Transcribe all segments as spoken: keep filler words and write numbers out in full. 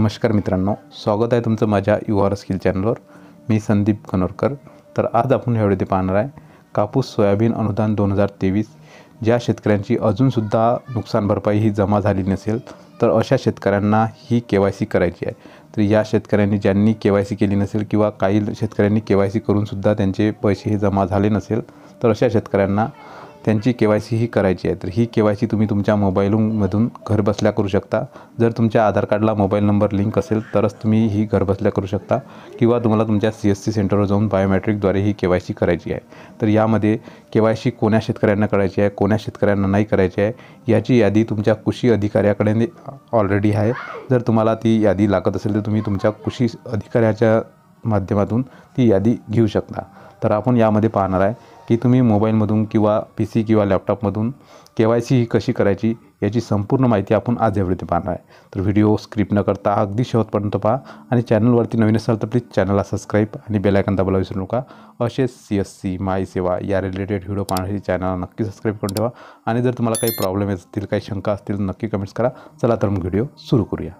नमस्कार मित्रांनो, स्वागत आहे तुमचं माझ्या युआर स्किल चॅनलवर। मी संदीप कनोरकर। तर आज आपण या व्हिडिओमध्ये पाहणार आहे कापूस सोयाबीन अनुदान दोन हजार तेवीस। ज्या शेतकऱ्यांची अजूनसुद्धा नुकसान भरपाई ही जमा झाली नसेल तर अशा शेतकऱ्यांना ही केवायसी करायची आहे। तर या शेतकऱ्यांनी ज्यांनी केवायसी केली नसेल किंवा काही शेतकऱ्यांनी केवायसी करूनसुद्धा त्यांचे पैसे हे जमा झाले नसेल तर अशा शेतकऱ्यांना त्यांची केवायसी ही करायची आहे। तर ही केवायसी तुम्ही तुमच्या मोबाईलमधून घरबसल्या करू शकता। जर तुमच्या आधार कार्डला मोबाईल नंबर लिंक असेल तरच तुम्ही ही घरबसल्या करू शकता किंवा तुम्हाला तुमच्या सी एस सी सेंटरवर जाऊन बायोमेट्रिकद्वारे ही केवायसी करायची आहे। तर यामध्ये केवायसी कोण्या शेतकऱ्यांना करायची आहे, कोण्या शेतकऱ्यांना नाही करायची आहे याची यादी तुमच्या कृषी अधिकाऱ्याकडे ऑलरेडी आहे। जर तुम्हाला ती यादी लागत असेल तर तुम्ही तुमच्या कृषी अधिकाऱ्याच्या माध्यमातून ती यादी घेऊ शकता। तर आपण यामध्ये पाहणार आहे की तुम्ही मोबाईलमधून किंवा पी सी किंवा लॅपटॉपमधून केवायसी ही कशी करायची याची संपूर्ण माहिती आपण आज या व्हिडिओमध्ये पाहणार आहे। तर व्हिडिओ स्किप न करता अगदी शेवटपर्यंत पहा आणि चॅनलवरती नवीन असाल तर प्लीज चॅनलला सबस्क्राईब आणि बेल आयकॉन दाबायला विसरू नका। असेच सी एस सी माय सेवा या रिलेटेड व्हिडिओ पाहण्यासाठी चॅनलला नक्की सबस्क्राईब करून ठेवा आणि जर तुम्हाला काही प्रॉब्लेम असतील, काही शंका असतील तर नक्की कमेंट्स करा। चला तर मग व्हिडिओ सुरू करूया।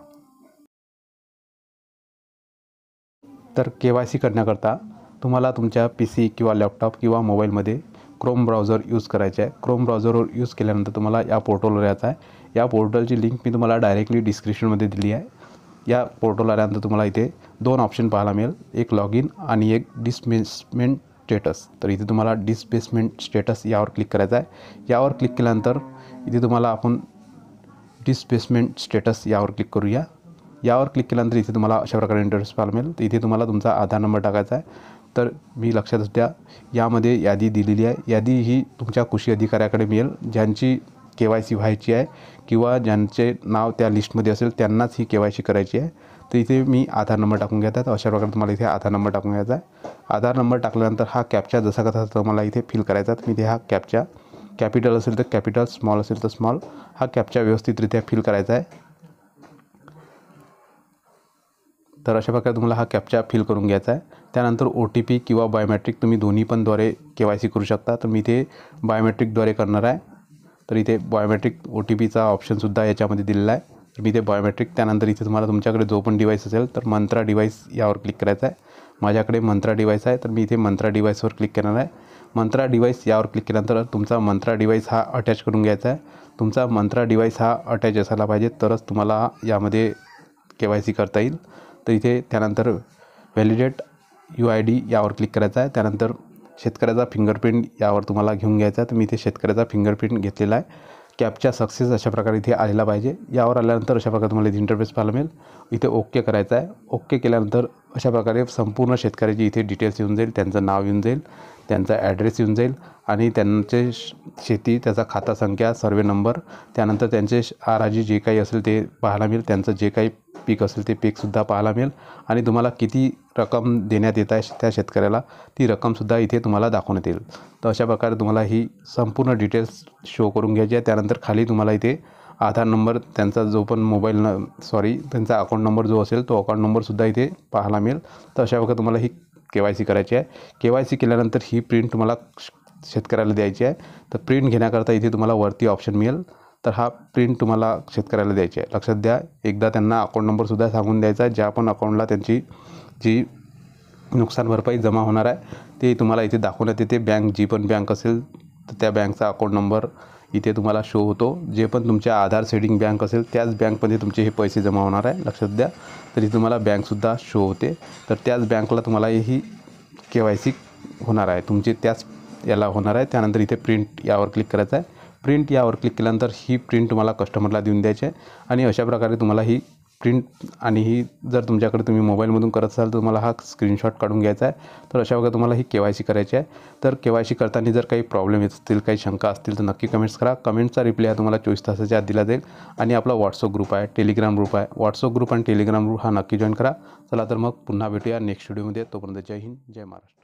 तर केवायसी करण्याकरता तुम्हाला तुमच्या पी सी किंवा लॅपटॉप किंवा मोबाईलमध्ये क्रोम ब्राउझर यूज करायचे आहे। क्रोम ब्राउझरवर यूज केल्यानंतर तुम्हाला या पोर्टलवर यायचं आहे। या पोर्टलची लिंक मी तुम्हाला डायरेक्टली डिस्क्रिप्शनमध्ये दिली आहे। या पोर्टलवर आल्यानंतर तुम्हाला इथे दोन ऑप्शन पाहायला मिळेल, एक लॉग इन आणि एक डिस्प्लेसमेंट स्टेटस। तर इथे तुम्हाला डिस्प्लेसमेंट स्टेटस यावर क्लिक करायचं आहे। यावर क्लिक केल्यानंतर इथे तुम्हाला आपण डिस्प्लेसमेंट स्टेटस यावर क्लिक करूया। यावर क्लिक केल्यानंतर इथे तुम्हाला अशा प्रकारे इंटरफेस पाहायला मिळेल। तर इथे तुम्हाला तुमचा आधार नंबर टाकायचा आहे। तर मी लक्षात द्या यामध्ये यादी दिलेली आहे। यादी ही तुमच्या कृषी अधिकाऱ्याकडे मिळेल। ज्यांची केवायसी व्हायची आहे किंवा ज्यांचे नाव त्या लिस्टमध्ये असेल त्यांनाच ही केवायसी करायची आहे। तर इथे मी आधार नंबर टाकून घ्यायचा आहे। तर अशा प्रकारे तुम्हाला इथे आधार नंबर टाकून घ्यायचा आहे। आधार नंबर टाकल्यानंतर हा कॅप्चा जसा कसा तुम्हाला इथे फिल करायचा आहे। मी इथे हा कॅप्चा कॅपिटल असेल तर कॅपिटल, स्मॉल असेल तर स्मॉल, हा कॅप्चा व्यवस्थितरित्या फिल करायचा आहे। तर अशा प्रकारे तुम्हाला हा कॅप्चा फिल करून घ्यायचा आहे। त्यानंतर ओ टी पी किंवा बायोमेट्रिक तुम्ही दोन्ही पण द्वारे के वाय सी करू शकता। तर मी इथे बायोमेट्रिकद्वारे करणार आहे। तर इथे बायोमेट्रिक ओ टी पीचा ऑप्शनसुद्धा याच्यामध्ये दिलेला आहे। तर मी इथे बायोमेट्रिक, त्यानंतर इथे तुम्हाला तुमच्याकडे जो पण डिवाईस असेल तर मंत्रा डिवाईस यावर क्लिक करायचा आहे। माझ्याकडे मंत्रा डिवाईस आहे तर मी इथे मंत्रा डिवाईसवर क्लिक करणार आहे। मंत्रा डिवाईस यावर क्लिक केल्यानंतर तुमचा मंत्रा डिवाईस हा अटॅच करून घ्यायचा आहे। तुमचा मंत्रा डिवाईस हा अटॅच असायला पाहिजे तरच तुम्हाला यामध्ये के वाय सी करता येईल। तर इथे त्यानंतर व्हॅलिडेट यू आय डी यावर क्लिक करायचा आहे। त्यानंतर शेतकऱ्याचा फिंगरप्रिंट यावर तुम्हाला घेऊन घ्यायचा आहे। तर मी इथे शेतकऱ्याचा फिंगरप्रिंट घेतलेला आहे। कॅपचा सक्सेस अशा प्रकारे इथे आलेला पाहिजे। यावर आल्यानंतर अशा प्रकारे तुम्हाला इथे इंटरफेस पाहायला मिळेल। इथे ओके करायचं आहे। ओके केल्यानंतर अशा प्रकारे संपूर्ण शेतकऱ्याची इथे डिटेल्स येऊन जाईल, त्यांचं नाव येऊन जाईल, त्यांचा ॲड्रेस येऊन जाईल आणि त्यांचे शेती, त्याचा खाता संख्या, सर्वे नंबर, त्यानंतर त्यांचे आराजी जे काही असेल ते पाहायला मिळेल, त्यांचं जे काही पीक असेल ते पीकसुद्धा पाहायला मिळेल आणि तुम्हाला किती रक्कम देण्यात येत आहे त्या शेतकऱ्याला ती रक्कमसुद्धा इथे तुम्हाला दाखवण्यात येईल। तर अशा प्रकारे तुम्हाला ही संपूर्ण डिटेल्स शो करून घ्यायची आहे। त्यानंतर खाली तुम्हाला इथे आधार नंबर, त्यांचा जो पण मोबाईल न सॉरी त्यांचा अकाउंट नंबर जो असेल तो अकाउंट नंबरसुद्धा इथे पाहायला मिळेल। तर अशा प्रकारे तुम्हाला ही के वाय सी करायची आहे। के वाय सी केल्यानंतर ही प्रिंट तुम्हाला शेतकऱ्याला द्यायची आहे। तर प्रिंट घेण्याकरता इथे तुम्हाला वरती ऑप्शन मिळेल। तर हा प्रिंट तुम्हाला शेतकऱ्याला द्यायची आहे। लक्षात द्या, एकदा त्यांना अकाउंट नंबरसुद्धा सांगून द्यायचा आहे। ज्या पण अकाउंटला त्यांची जी नुकसान भरपाई जमा होणार आहे ते तुम्हाला इथे दाखवण्यात येते। बँक जी पण बँक असेल तर त्या बँकचा अकाउंट नंबर इथे तुम्हाला शो होतो। जे पण तुमच्या आधार सेडिंग बँक असेल त्याच बँकमध्ये तुमचे हे पैसे जमा होणार आहे, लक्षात द्या। तर इथे तुम्हाला बँकसुद्धा शो होते। तर त्याच बँकला तुम्हाला ही के वाय सी होणार आहे, तुमची त्याच याला होणार आहे। त्यानंतर इथे प्रिंट यावर क्लिक करायचं आहे। प्रिंट यावर क्लिक केल्यानंतर ही प्रिंट तुम्हाला कस्टमरला देऊन द्यायची आहे आणि अशा प्रकारे तुम्हाला ही प्रिंट आणि ही जर तुमच्याकडे तुम्ही मोबाईलमधून करत असाल तर तुम्हाला हा स्क्रीनशॉट काढून घ्यायचा आहे। तर अशा प्रकारे तुम्हाला ही के वाय सी करायची आहे। तर के वाय सी करताना जर काही प्रॉब्लेम येत असतील, काही शंका असतील तर नक्की कमेंट्स करा। कमेंटचा रिप्लाय तुम्हाला चोवीस तासाच्या आत दिला जाईल आणि आपला व्हॉट्सअप ग्रुप आहे, टेलिग्राम ग्रुप आहे। व्हॉट्सअप ग्रुप आणि टेलिग्राम ग्रुप हा नक्की जॉईन करा। चला तर मग पुन्हा भेटूया नेक्स्ट व्हिडिओमध्ये। तोपर्यंत जय हिंद, जय महाराष्ट्र।